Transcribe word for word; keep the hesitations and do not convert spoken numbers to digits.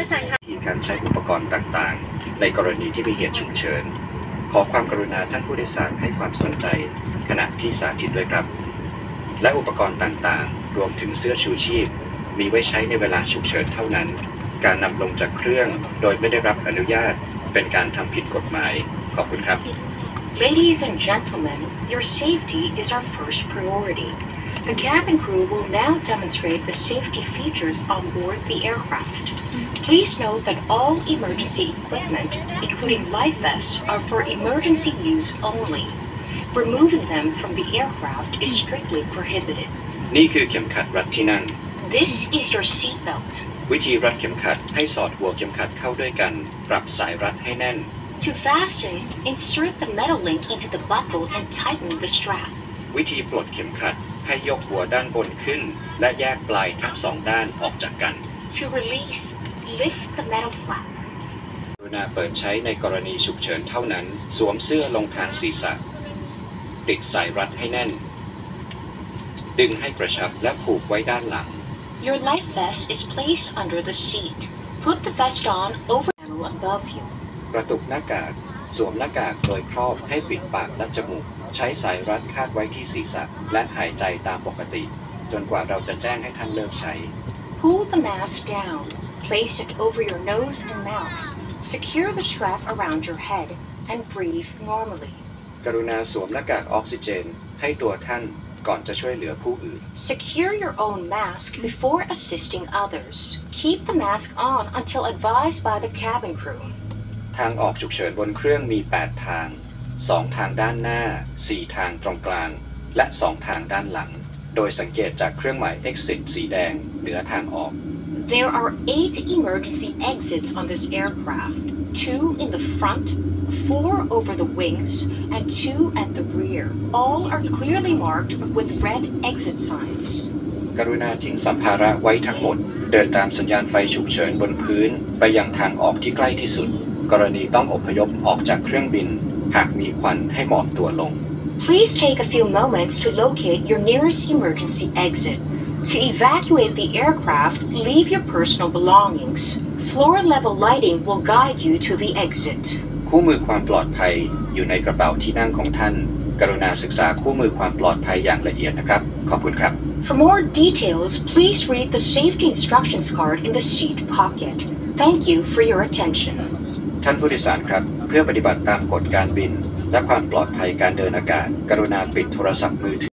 ที่การใช้อุปกรณ์ต่างๆในกรณีที่มีเหตุฉุกเฉินขอความกรุณาท่านผู้โดยสารให้ความสนใจขณะที่สาธิตด้วยครับและอุปกรณ์ต่างๆรวมถึงเสื้อชูชีพมีไว้ใช้ในเวลาฉุกเฉินเท่านั้นการนำลงจากเครื่องโดยไม่ได้รับอนุญาตเป็นการทำผิดกฎหมายขอบคุณครับ Ladies and gentlemen, your safety is our first priority. The cabin crew will now demonstrate the safety features on board the aircraft. Please note that all emergency equipment, including life vests, are for emergency use only. Removing them from the aircraft is strictly prohibited. นี่คือเข็มขัดรัดที่นั่ง This is your seat belt. วิธีรัดเข็มขัดให้สอดหัวเข็มขัดเข้าด้วยกันปรับสายรัดให้แน่น To fasten, insert the metal link into the buckle and tighten the strap. วิธีปลดเข็มขัดให้ยกหัวด้านบนขึ้นและแยกปลายทั้งสองด้านออกจากกัน To release, lift the metal flap. กรุณาเปิดใช้ในกรณีฉุกเฉินเท่านั้นสวมเสื้อลงทางศีรษะติดสายรัดให้แน่นดึงให้กระชับและผูกไว้ด้านหลัง Your life vest is placed under the seat. Put the vest on over the panel above you. กระตุกหน้ากากสวมหน้ากากโดยครอบให้ปิดปากและจมูกใช้สายรัดคาดไว้ที่ศีรษะและหายใจตามปกติจนกว่าเราจะแจ้งให้ท่านเลิกใช้ Pull the mask down. Place it over your nose and mouth. Secure the strap around your head and breathe normally. กรุณาสวมหน้ากากออกซิเจนให้ตัวท่านก่อนจะช่วยเหลือผู้อื่น Secure your own mask before assisting others. Keep the mask on until advised by the cabin crew. ทางออกฉุกเฉินบนเครื่องมีแปดทางสองทางด้านหน้าสี่ทางตรงกลางและสองทางด้านหลังโดยสังเกตจากเครื่องหมาย exit สีแดงเหนือทางออก There are eight emergency exits on this aircraft. Two in the front, four over the wings, and two at the rear. All are clearly marked with red exit signs. กรุณาทิ้งสัมภาระไว้ทั้งหมดเดินตามสัญญาณไฟฉุกเฉินบนพื้นไปยังทางออกที่ใกล้ที่สุดกรณีต้องอพยพออกจากเครื่องบินหากมีควันให้หมอบตัวลง Please take a few moments to locate your nearest emergency exit. To evacuate the aircraft, leave your personal belongings. Floor-level lighting will guide you to the exit. คู่มือความปลอดภัยอยู่ในกระเป๋าที่นั่งของท่านกรุณาศึกษาคู่มือความปลอดภัยอย่างละเอียดนะครับขอบคุณครับ For more details, please read the safety instructions card in the seat pocket. Thank you for your attention. ท่านผู้โดยสารครับเพื่อปฏิบัติตามกฎการบินและความปลอดภัยการเดินอากาศกรุณาปิดโทรศัพท์มือถือ